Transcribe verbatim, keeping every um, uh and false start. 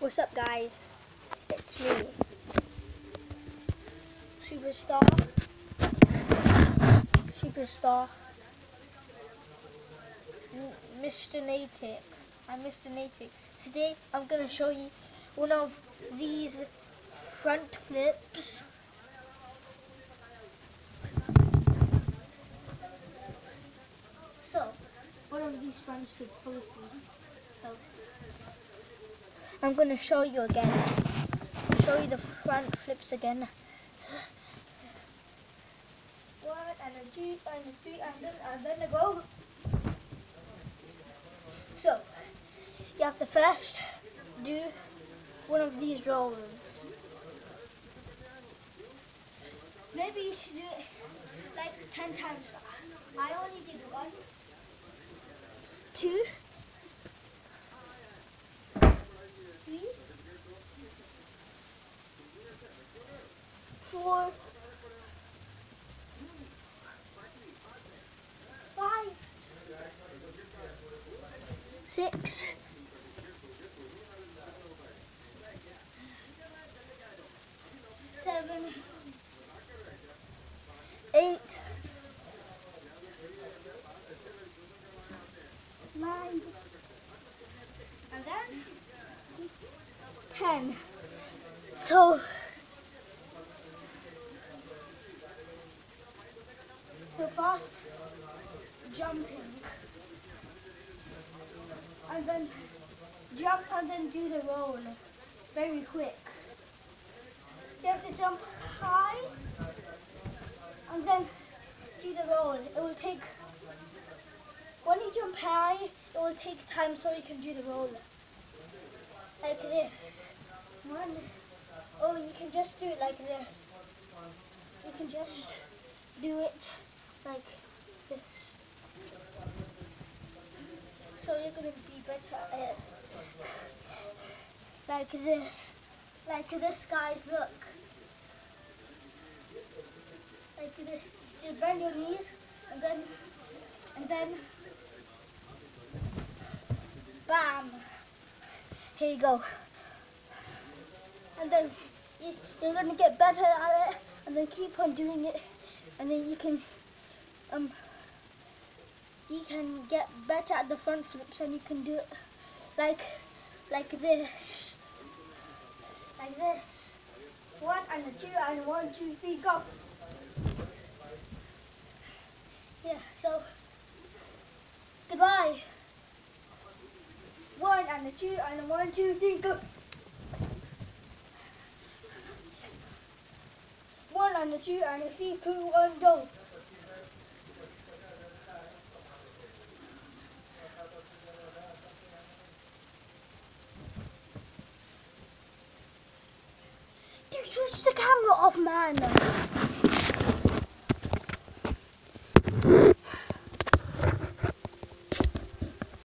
What's up, guys? It's me, Superstar, Superstar, Mister Natick. I'm Mister Natick. Today I'm gonna show you one of these front flips. So, one of these front flips, obviously. So, I'm gonna show you again. Show you the front flips again. One and a two and a three and then and then a go. So you have to first do one of these rolls. Maybe you should do it like ten times. I only did one, two, three, four, five, six, seven, eight, nine, and then ten. So, so fast jumping, and then jump and then do the roll very quick. You have to jump high and then do the roll. It will take, when you jump high, it will take time so you can do the roll. Like this. One. Oh, you can just do it like this. You can just do it like this. So you're going to be better at it. Like this. Like this, guys, look. Like this. Just bend your knees and then, and then, bam. Here you go. And then you, you're going to get better at it and then keep on doing it. And then you can, um, you can get better at the front flips and you can do it like, like this. Like this. One and a two and one, two, three, go. Yeah, so goodbye. One and a two and a one, two, three, go. One and a two and a three, two, one, go. Dude, switch the camera off, man.